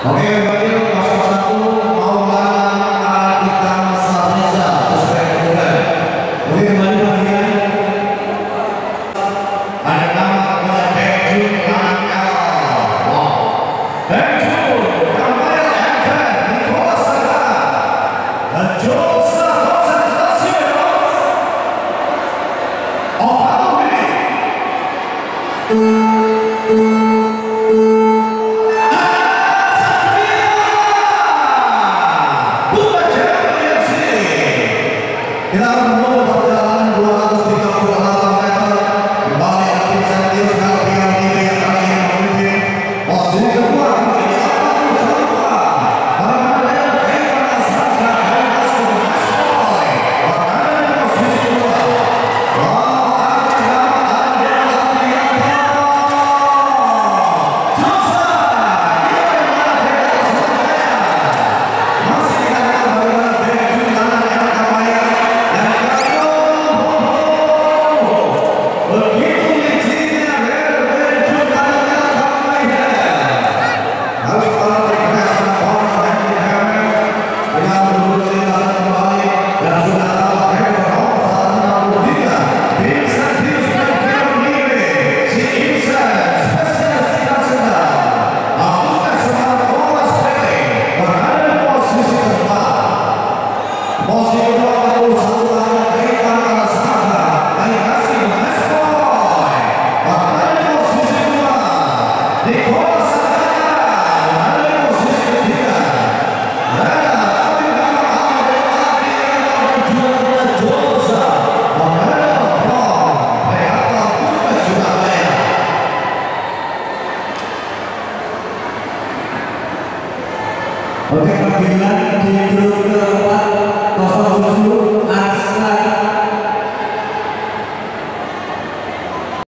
Oke, kembali 01 Maulana Ikan Sarneza sesuai kemudian. Oke, kembali bagian ada nama kepada Benjun Angel. Wow, Benjun Angel Angel Nicola Saga Josa Concentración Opauri. Kita akan menuju perjalanan 238 meter kembali aktif serius kalau tinggal tiga yang kali ini memimpin posisi kedua menjadi 81 bagaimana dengan Kaitan Asraka Kaitas Kumasboy berada di posisi kedua Oke, panggilan di